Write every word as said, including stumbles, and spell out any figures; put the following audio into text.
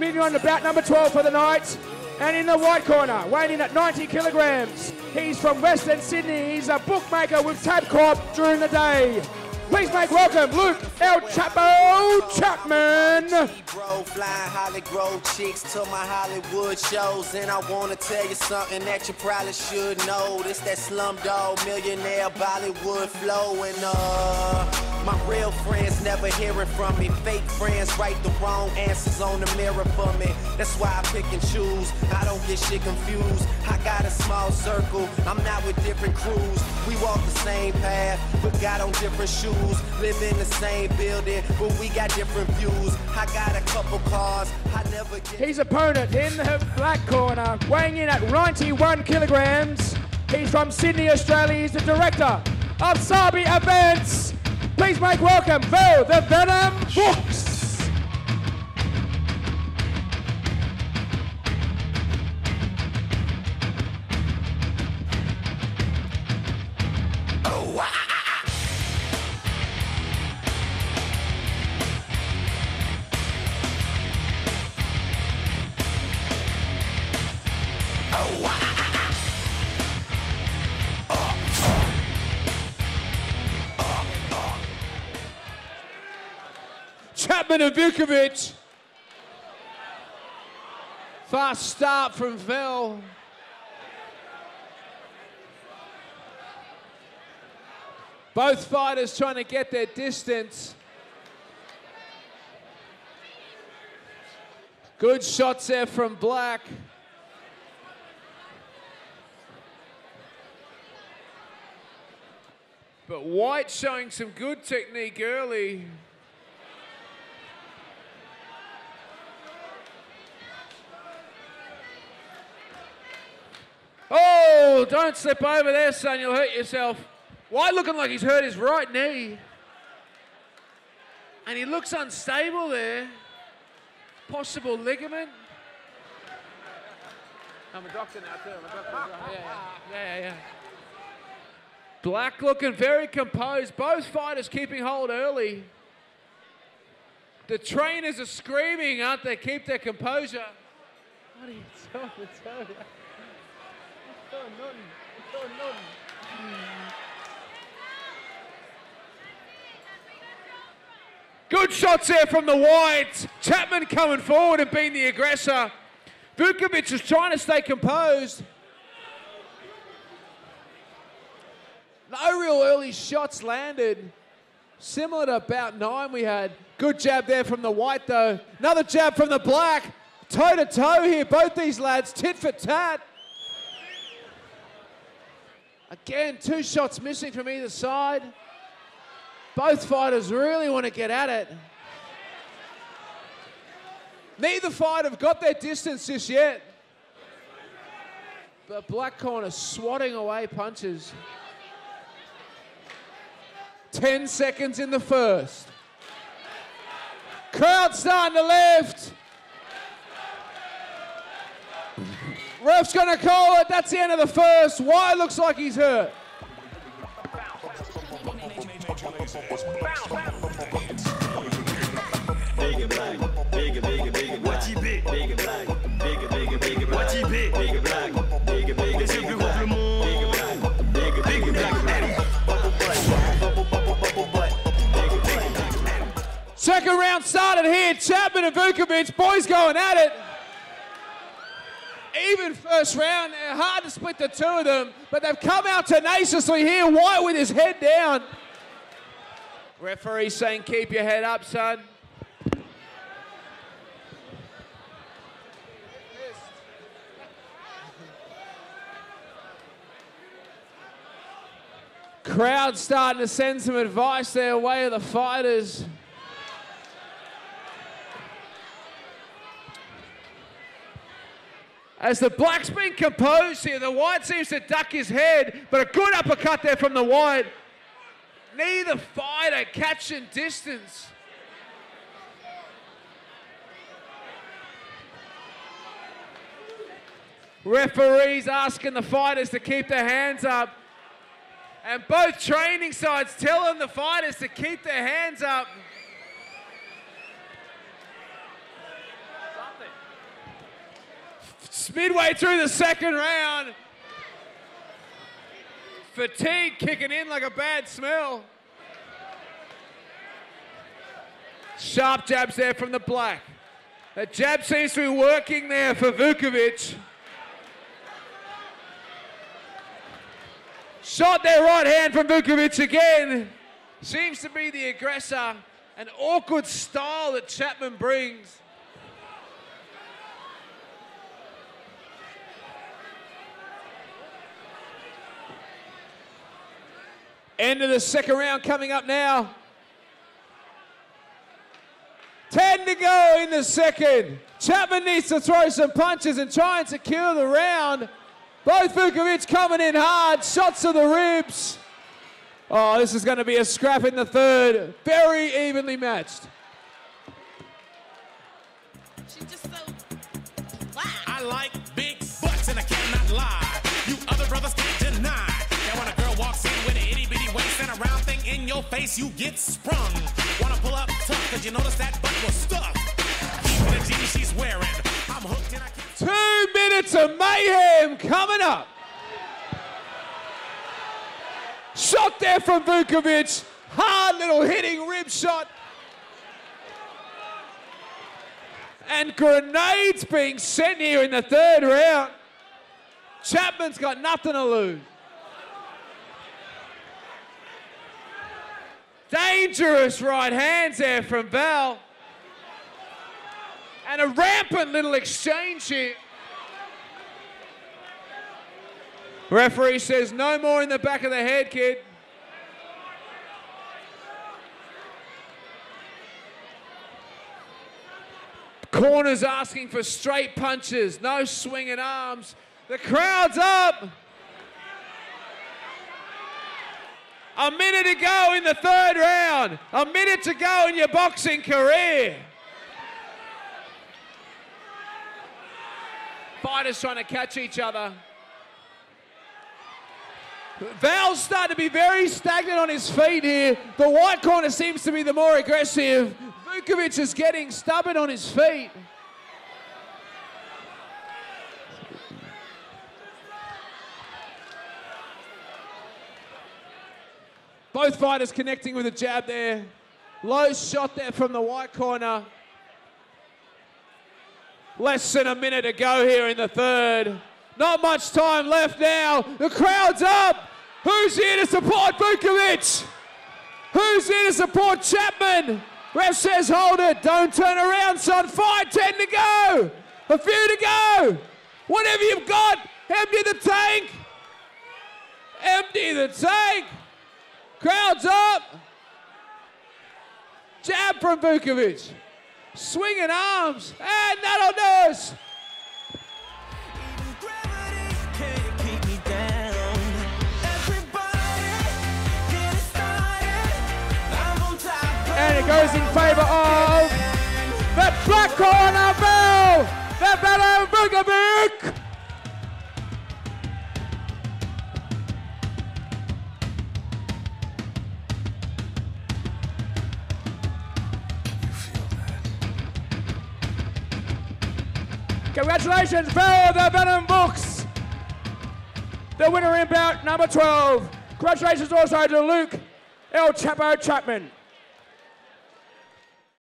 moving on to bout number twelve for the night. And in the white corner, weighing in at ninety kilograms, he's from Western Sydney. He's a bookmaker with Tabcorp during the day. Please make welcome Luke El Chapo Chapman. Bro, flying Holly Grove chicks to my Hollywood shows. And I want to tell you something that you probably should know. This that Slumdog Millionaire Bollywood flow. And uh, my real friends never hearing from me. Fake friends write the wrong answers on the mirror for me. That's why I pick and choose. I don't get shit confused. I got a small circle. I'm not with different crews. We walk the same path, but got on different shoes. Live in the same building, but we got different views. I got a couple cars. I never get. His opponent in the black corner, weighing in at ninety-one kilograms. He's from Sydney, Australia. He's the director of Sabi Events. Please make welcome Phil the Venom Books. Chapman and Vukovic. Fast start from Phil. Both fighters trying to get their distance. Good shots there from Black. But White showing some good technique early. Oh, don't slip over there, son. You'll hurt yourself. White looking like he's hurt his right knee. And he looks unstable there. Possible ligament. I'm a doctor now, too. I'm a doctor. Yeah, yeah, yeah, yeah. Black looking very composed. Both fighters keeping hold early. The trainers are screaming, aren't they? Keep their composure. What are you talking about? Good shots there from the White. Chapman coming forward and being the aggressor. Vukovic is trying to stay composed. No real early shots landed. Similar to about nine we had. Good jab there from the White though. Another jab from the Black. Toe to toe here, both these lads, tit for tat. Again, two shots missing from either side. Both fighters really want to get at it. Neither fighter have got their distance just yet. But Black corner swatting away punches. Ten seconds in the first. Crowd starting to lift. Ref's gonna call it. That's the end of the first. White looks like he's hurt. Second round started here. Chapman and Vukovic, boys going at it. Even first round, hard to split the two of them, but they've come out tenaciously here. White with his head down. Referee saying, keep your head up, son. Crowd starting to send some advice their way of the fighters. As the Black's been composed here, the White seems to duck his head, but a good uppercut there from the White. Neither fighter catching distance. Referees asking the fighters to keep their hands up. And both training sides telling the fighters to keep their hands up. Something. Midway through the second round. Fatigue kicking in like a bad smell. Sharp jabs there from the black. The jab seems to be working there for Vukovic. Shot there, right hand from Vukovic again. Seems to be the aggressor. An awkward style that Chapman brings. End of the second round coming up now. Ten to go in the second. Chapman needs to throw some punches and try and secure the round. Both Vukovic coming in hard. Shots to the ribs. Oh, this is going to be a scrap in the third. Very evenly matched. She's just so... Wow. I like big butts and I cannot lie. You other brothers can't deny. Now when a girl walks in with an itty bitty waist and a round thing in your face, you get sprung. Wanna pull up tough, cause you notice that butt was stuffed. Even the jeans she's wearing, I'm hooked and I can't... Two minutes of mayhem coming up. Shot there from Vukovic. Hard little hitting rib shot. And grenades being sent here in the third round. Chapman's got nothing to lose. Dangerous right hands there from Val. And a rampant little exchange here. Referee says no more in the back of the head, kid. Corner's asking for straight punches, no swinging arms. The crowd's up. A minute to go in the third round. A minute to go in your boxing career. Fighters trying to catch each other. Val's starting to be very stagnant on his feet here. The white corner seems to be the more aggressive. Vukovic is getting stubborn on his feet. Both fighters connecting with a jab there. Low shot there from the white corner. Less than a minute to go here in the third. Not much time left now. The crowd's up. Who's here to support Vukovic? Who's here to support Chapman? Ref says hold it. Don't turn around, son. Fight. Ten to go. A few to go. Whatever you've got, empty the tank. Empty the tank. Crowd's up. Jab from Vukovic. Swinging arms. And that'll do us. And it goes in favour of the black corner, Val, the fellow Vukovic. Congratulations, Val, the Venom Books. The winner in bout number twelve. Congratulations also to Luke El Chapo Chapman.